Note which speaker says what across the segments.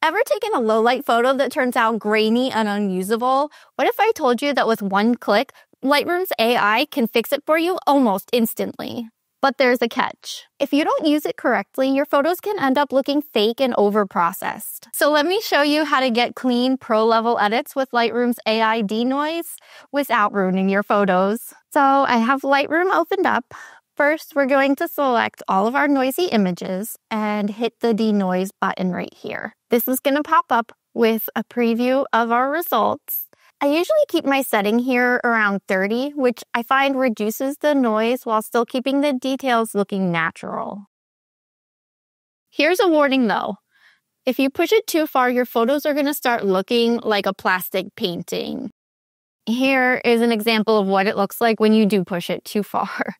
Speaker 1: Ever taken a low-light photo that turns out grainy and unusable? What if I told you that with one click, Lightroom's AI can fix it for you almost instantly? But there's a catch. If you don't use it correctly, your photos can end up looking fake and over-processed. So let me show you how to get clean, pro-level edits with Lightroom's AI Denoise without ruining your photos. So I have Lightroom opened up. First, we're going to select all of our noisy images and hit the Denoise button right here. This is going to pop up with a preview of our results. I usually keep my setting here around 30, which I find reduces the noise while still keeping the details looking natural. Here's a warning though. If you push it too far, your photos are going to start looking like a plastic painting. Here is an example of what it looks like when you do push it too far.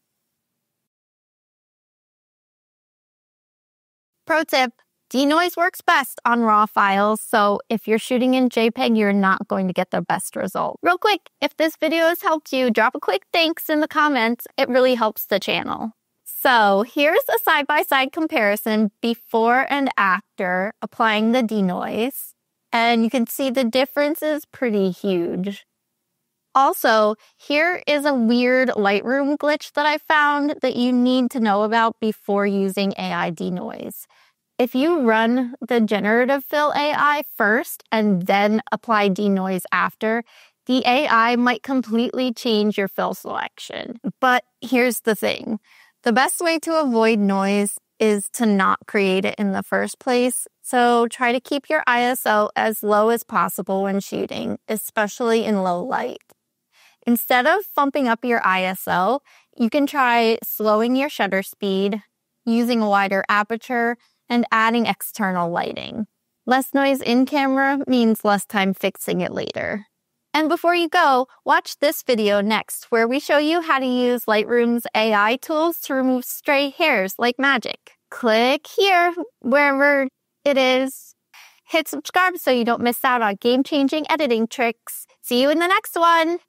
Speaker 1: Pro tip, Denoise works best on RAW files, so if you're shooting in JPEG, you're not going to get the best result. Real quick, if this video has helped you, drop a quick thanks in the comments. It really helps the channel. So here's a side-by-side comparison before and after applying the Denoise, and you can see the difference is pretty huge. Also, here is a weird Lightroom glitch that I found that you need to know about before using AI Denoise. If you run the generative fill AI first and then apply Denoise after, the AI might completely change your fill selection. But here's the thing. The best way to avoid noise is to not create it in the first place. So try to keep your ISO as low as possible when shooting, especially in low light. Instead of bumping up your ISO, you can try slowing your shutter speed, using a wider aperture, and adding external lighting. Less noise in camera means less time fixing it later. And before you go, watch this video next, where we show you how to use Lightroom's AI tools to remove stray hairs like magic. Click here, wherever it is. Hit subscribe so you don't miss out on game-changing editing tricks. See you in the next one!